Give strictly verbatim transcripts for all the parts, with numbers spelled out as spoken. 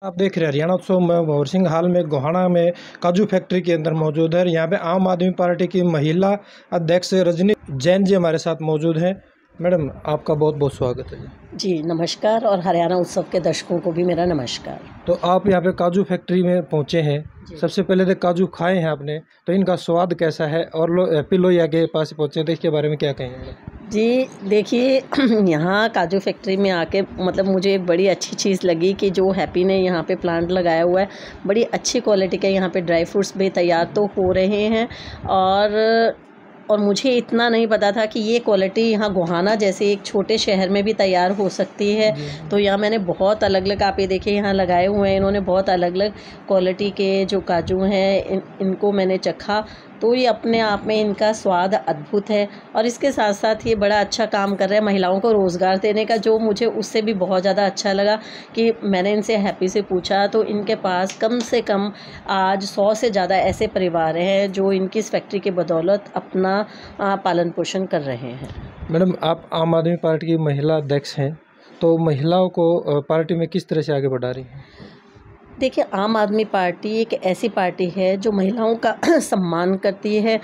आप देख रहे हैं हरियाणा उत्सव में भंवर सिंह हाल में गोहाना में काजू फैक्ट्री के अंदर मौजूद है। यहाँ पे आम आदमी पार्टी की महिला अध्यक्ष रजनी जैन जी हमारे साथ मौजूद हैं। मैडम, आपका बहुत बहुत स्वागत है जी। नमस्कार, और हरियाणा उत्सव के दर्शकों को भी मेरा नमस्कार। तो आप यहाँ पे काजू फैक्ट्री में पहुँचे हैं। सबसे पहले तो काजू खाए हैं आपने, तो इनका स्वाद कैसा है? और लो हैप्पी लोहिया के पास पहुँचे तो इसके बारे में क्या कहेंगे? जी देखिए, यहाँ काजू फैक्ट्री में आके मतलब मुझे एक बड़ी अच्छी चीज़ लगी कि जो हैप्पी ने यहाँ पे प्लांट लगाया हुआ है, बड़ी अच्छी क्वालिटी के यहाँ पे ड्राई फ्रूट्स भी तैयार तो हो रहे हैं। और और मुझे इतना नहीं पता था कि ये क्वालिटी यहाँ गोहाना जैसे एक छोटे शहर में भी तैयार हो सकती है। तो यहाँ मैंने बहुत अलग अलग, आप ये देखिए यहाँ लगाए हुए हैं इन्होंने, बहुत अलग अलग क्वालिटी के जो काजू हैं इन, इनको मैंने चखा। तो ये अपने आप में इनका स्वाद अद्भुत है, और इसके साथ साथ ये बड़ा अच्छा काम कर रहे हैं महिलाओं को रोज़गार देने का, जो मुझे उससे भी बहुत ज़्यादा अच्छा लगा। कि मैंने इनसे हैप्पी से पूछा तो इनके पास कम से कम आज सौ से ज़्यादा ऐसे परिवार हैं जो इनकी इस फैक्ट्री के बदौलत अपना पालन पोषण कर रहे हैं। मैडम, आप आम आदमी पार्टी की महिला अध्यक्ष हैं, तो महिलाओं को पार्टी में किस तरह से आगे बढ़ा रही हैं? देखिए, आम आदमी पार्टी एक ऐसी पार्टी है जो महिलाओं का सम्मान करती है।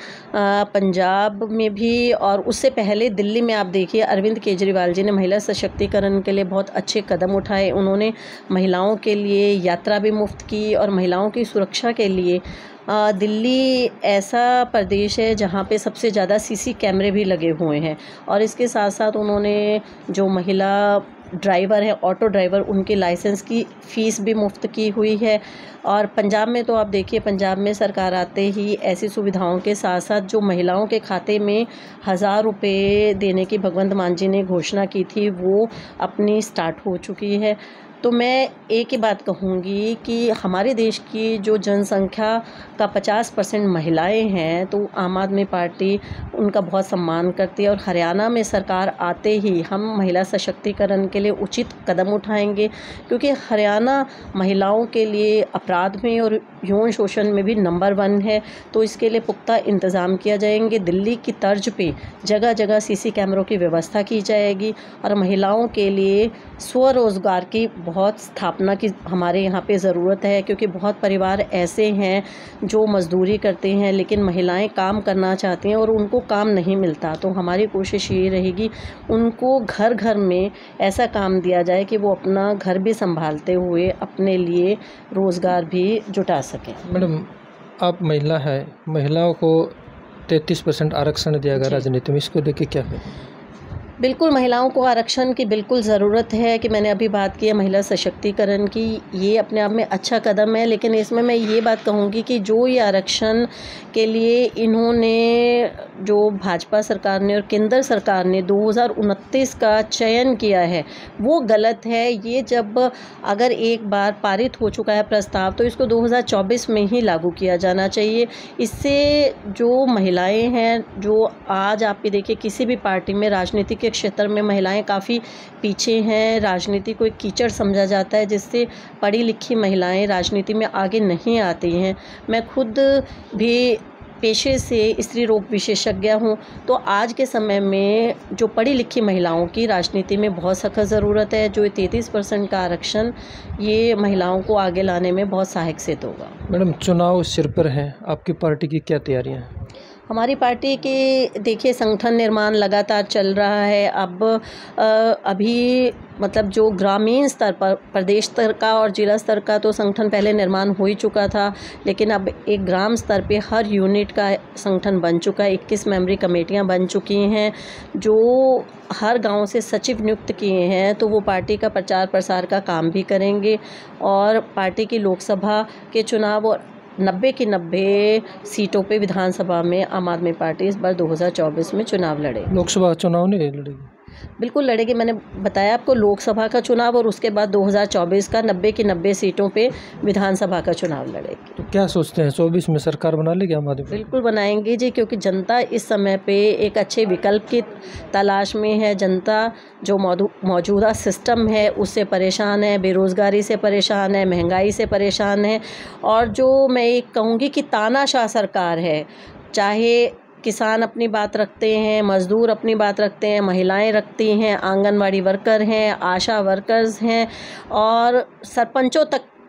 पंजाब में भी और उससे पहले दिल्ली में आप देखिए, अरविंद केजरीवाल जी ने महिला सशक्तिकरण के लिए बहुत अच्छे कदम उठाए। उन्होंने महिलाओं के लिए यात्रा भी मुफ्त की, और महिलाओं की सुरक्षा के लिए दिल्ली ऐसा प्रदेश है जहाँ पे सबसे ज़्यादा सीसी कैमरे भी लगे हुए हैं। और इसके साथ साथ उन्होंने जो महिला ड्राइवर हैं, ऑटो ड्राइवर, उनके लाइसेंस की फ़ीस भी मुफ्त की हुई है। और पंजाब में तो आप देखिए, पंजाब में सरकार आते ही ऐसी सुविधाओं के साथ साथ जो महिलाओं के खाते में हज़ार रुपये देने की भगवंत मान जी ने घोषणा की थी, वो अपनी स्टार्ट हो चुकी है। तो मैं एक ही बात कहूँगी कि हमारे देश की जो जनसंख्या का पचास परसेंट महिलाएं हैं, तो आम आदमी पार्टी उनका बहुत सम्मान करती है। और हरियाणा में सरकार आते ही हम महिला सशक्तिकरण के लिए उचित कदम उठाएंगे, क्योंकि हरियाणा महिलाओं के लिए अपराध में और यौन शोषण में भी नंबर वन है। तो इसके लिए पुख्ता इंतज़ाम किया जाएंगे। दिल्ली की तर्ज पे जगह जगह सीसी कैमरों की व्यवस्था की जाएगी, और महिलाओं के लिए स्वरोज़गार की बहुत स्थापना की हमारे यहाँ पे ज़रूरत है। क्योंकि बहुत परिवार ऐसे हैं जो मज़दूरी करते हैं, लेकिन महिलाएं काम करना चाहती हैं और उनको काम नहीं मिलता। तो हमारी कोशिश ये रहेगी उनको घर घर में ऐसा काम दिया जाए कि वो अपना घर भी संभालते हुए अपने लिए रोज़गार भी जुटा सकें। मैडम, आप महिला है, महिलाओं को तैंतीस परसेंट आरक्षण दिया गया राजनीति में, इसको लेके क्या है? बिल्कुल, महिलाओं को आरक्षण की बिल्कुल ज़रूरत है। कि मैंने अभी बात की है महिला सशक्तिकरण की, ये अपने आप में अच्छा कदम है। लेकिन इसमें मैं ये बात कहूँगी कि जो ये आरक्षण के लिए इन्होंने, जो भाजपा सरकार ने और केंद्र सरकार ने दो हज़ार उनतीस का चयन किया है, वो गलत है। ये जब अगर एक बार पारित हो चुका है प्रस्ताव, तो इसको दो हज़ार चौबीस में ही लागू किया जाना चाहिए। इससे जो महिलाएं हैं, जो आज आप ये देखिए किसी भी पार्टी में राजनीति के क्षेत्र में महिलाएं काफ़ी पीछे हैं। राजनीति को एक कीचड़ समझा जाता है, जिससे पढ़ी लिखी महिलाएं राजनीति में आगे नहीं आती हैं। मैं खुद भी पेशे से स्त्री रोग विशेषज्ञ हूँ। तो आज के समय में जो पढ़ी लिखी महिलाओं की राजनीति में बहुत सख्त ज़रूरत है। जो तैंतीस परसेंट का आरक्षण ये महिलाओं को आगे लाने में बहुत सहायक सिद्ध होगा। मैडम, चुनाव सिर पर हैं, आपकी पार्टी की क्या तैयारियां हैं? हमारी पार्टी के देखिए संगठन निर्माण लगातार चल रहा है। अब आ, अभी मतलब जो ग्रामीण स्तर पर, प्रदेश स्तर का और जिला स्तर का तो संगठन पहले निर्माण हो ही चुका था, लेकिन अब एक ग्राम स्तर पे हर यूनिट का संगठन बन चुका है। इक्कीस मेंबरी कमेटियां बन चुकी हैं, जो हर गांव से सचिव नियुक्त किए हैं। तो वो पार्टी का प्रचार प्रसार का काम भी करेंगे, और पार्टी की लोकसभा के चुनाव और नब्बे की नब्बे सीटों पे विधानसभा में आम आदमी पार्टी इस बार दो हज़ार चौबीस में चुनाव लड़े। लोकसभा चुनाव नहीं लड़ेगी? बिल्कुल लड़ेगी। मैंने बताया आपको, लोकसभा का चुनाव और उसके बाद दो हज़ार चौबीस का नब्बे की नब्बे सीटों पे विधानसभा का चुनाव लड़ेगी। तो क्या सोचते हैं, चौबीस में सरकार बना लेगी आम आदमी? बिल्कुल बनाएंगे जी, क्योंकि जनता इस समय पे एक अच्छे विकल्प की तलाश में है। जनता जो मौजूदा सिस्टम है उससे परेशान है, बेरोज़गारी से परेशान है, महंगाई से परेशान है। और जो मैं एक कहूँगी कि तानाशाह सरकार है, चाहे किसान अपनी बात रखते हैं, मज़दूर अपनी बात रखते हैं, महिलाएं रखती हैं, आंगनवाड़ी वर्कर हैं, आशा वर्कर्स हैं, और सरपंचों तक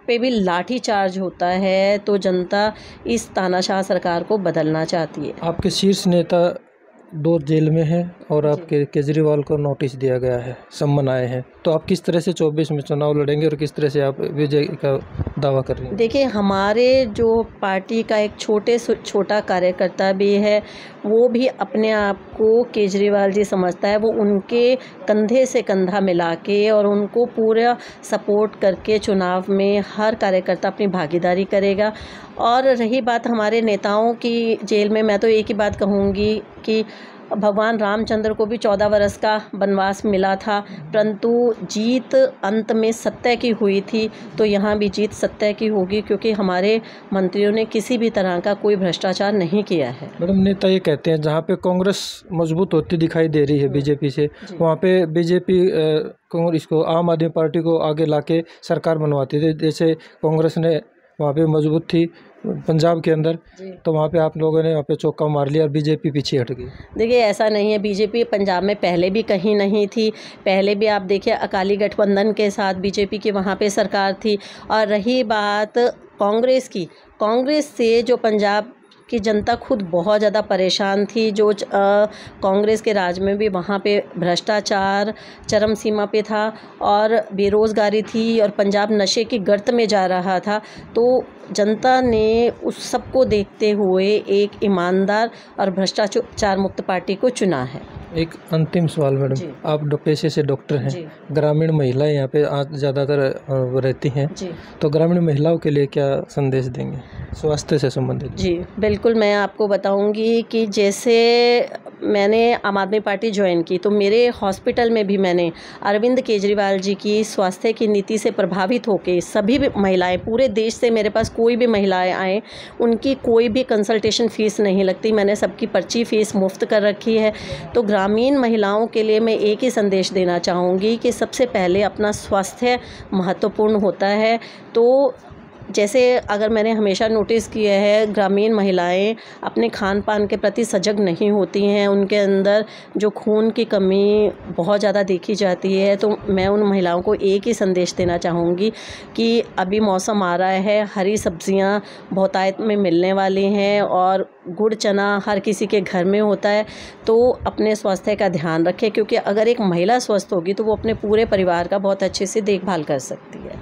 पे भी लाठी चार्ज होता है, तो जनता इस तानाशाह सरकार को बदलना चाहती है। आपके शीर्ष नेता दो जेल में हैं और आपके केजरीवाल को नोटिस दिया गया है, सम्मन आए हैं, तो आप किस तरह से चौबीस में चुनाव लड़ेंगे और किस तरह से आप विजय का दावा कर रहे हैं? देखिए, हमारे जो पार्टी का एक छोटे से छोटा कार्यकर्ता भी है, वो भी अपने आप को केजरीवाल जी समझता है। वो उनके कंधे से कंधा मिला के और उनको पूरा सपोर्ट करके चुनाव में हर कार्यकर्ता अपनी भागीदारी करेगा। और रही बात हमारे नेताओं की जेल में, मैं तो एक ही बात कहूँगी कि भगवान रामचंद्र को भी चौदह वर्ष का वनवास मिला था, परंतु जीत अंत में सत्य की हुई थी। तो यहाँ भी जीत सत्य की होगी, क्योंकि हमारे मंत्रियों ने किसी भी तरह का कोई भ्रष्टाचार नहीं किया है। मैडम, नेता ये कहते हैं जहाँ पे कांग्रेस मजबूत होती दिखाई दे रही है बीजेपी से, वहाँ पे बीजेपी कांग्रेस को, आम आदमी पार्टी को आगे लाके सरकार बनवाती थी। जैसे कांग्रेस ने वहाँ पे मजबूत थी पंजाब के अंदर, तो वहाँ पे आप लोगों ने वहाँ पे चौका मार लिया और बीजेपी पीछे हट गई। देखिए, ऐसा नहीं है। बीजेपी पंजाब में पहले भी कहीं नहीं थी। पहले भी आप देखिए, अकाली गठबंधन के साथ बीजेपी की वहाँ पे सरकार थी। और रही बात कांग्रेस की, कांग्रेस से जो पंजाब की जनता खुद बहुत ज़्यादा परेशान थी। जो कांग्रेस के राज में भी वहाँ पे भ्रष्टाचार चरम सीमा पे था और बेरोज़गारी थी और पंजाब नशे की गर्त में जा रहा था। तो जनता ने उस सब को देखते हुए एक ईमानदार और भ्रष्टाचार मुक्त पार्टी को चुना है। एक अंतिम सवाल मैडम, आप पेशे से डॉक्टर हैं, ग्रामीण महिलाएं यहाँ पे आज ज़्यादातर रहती हैं, तो ग्रामीण महिलाओं के लिए क्या संदेश देंगे स्वास्थ्य से संबंधित? जी बिल्कुल, मैं आपको बताऊंगी कि जैसे मैंने आम आदमी पार्टी ज्वाइन की, तो मेरे हॉस्पिटल में भी मैंने अरविंद केजरीवाल जी की स्वास्थ्य की नीति से प्रभावित होकर सभी भी महिलाएं, पूरे देश से मेरे पास कोई भी महिलाएं आए, उनकी कोई भी कंसल्टेशन फ़ीस नहीं लगती। मैंने सबकी पर्ची फ़ीस मुफ्त कर रखी है। तो ग्रामीण महिलाओं के लिए मैं एक ही संदेश देना चाहूँगी कि सबसे पहले अपना स्वास्थ्य महत्वपूर्ण होता है। तो जैसे अगर मैंने हमेशा नोटिस किया है, ग्रामीण महिलाएं अपने खान पान के प्रति सजग नहीं होती हैं, उनके अंदर जो खून की कमी बहुत ज़्यादा देखी जाती है। तो मैं उन महिलाओं को एक ही संदेश देना चाहूँगी कि अभी मौसम आ रहा है, हरी सब्जियां बहुतायत में मिलने वाली हैं और गुड़ चना हर किसी के घर में होता है। तो अपने स्वास्थ्य का ध्यान रखें, क्योंकि अगर एक महिला स्वस्थ होगी तो वो अपने पूरे परिवार का बहुत अच्छे से देखभाल कर सकती है।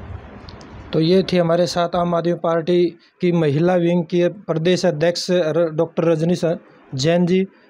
तो ये थी हमारे साथ आम आदमी पार्टी की महिला विंग की प्रदेश अध्यक्ष डॉक्टर रजनी जैन जी।